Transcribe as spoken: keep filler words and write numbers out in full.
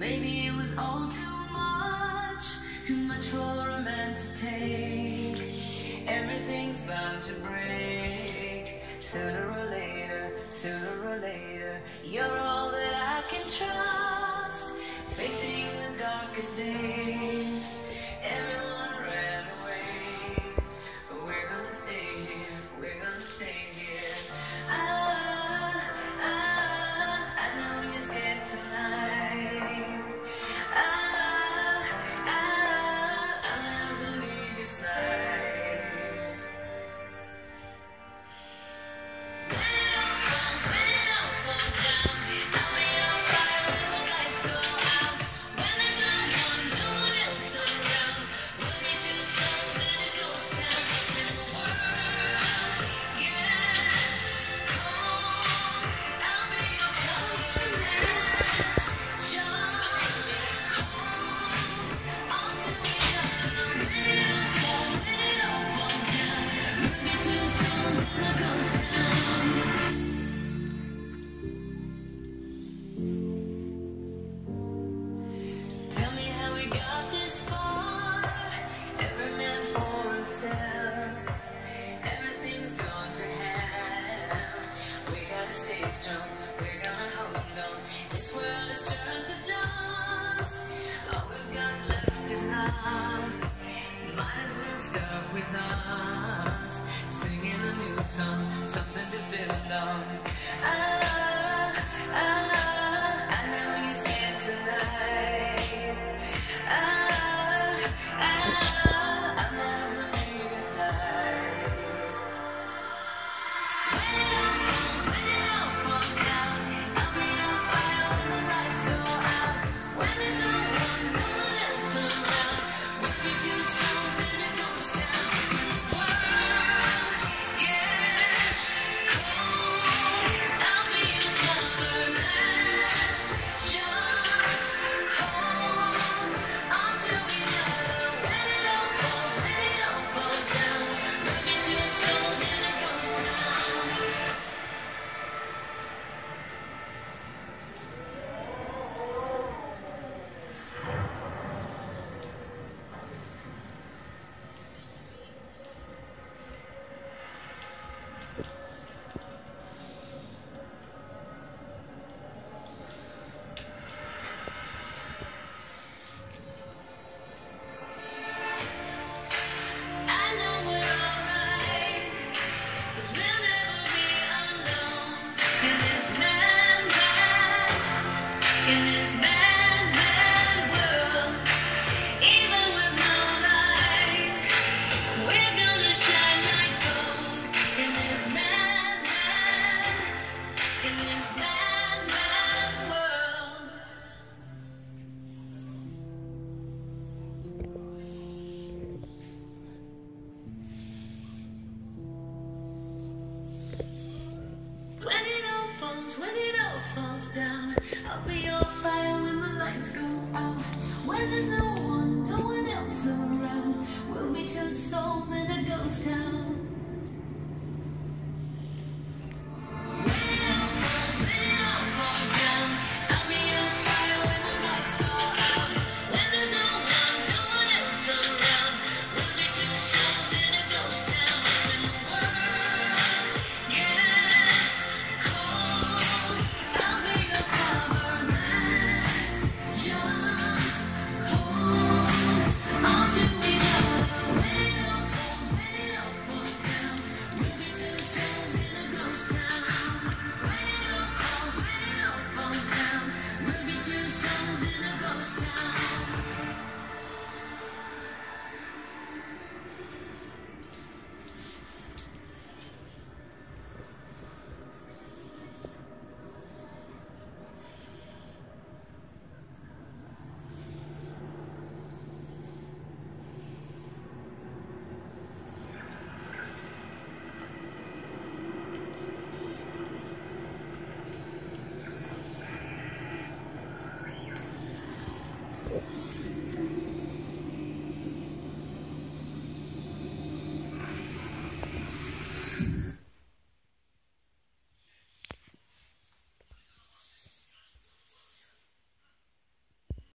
Maybe it was all too much, too much for a man to take. Everything's bound to break, sooner or later, sooner or later. You're all that I can trust, facing the darkest days. Everyone ran away, but we're gonna stay here, we're gonna stay here. I, I, I know you're scared tonight. I, I, I'll never leave your side. Stay strong, we're gonna hold on. This world has turned to dust. All we've got left is love. Might as well start with us, singing a new song, something to build on. I, I, I know you're scared tonight. I, I, I'll never leave your side. When it all falls down, I'll be your fire when the lights go out. When there's no one, no one else around, we'll be two souls in a ghost town.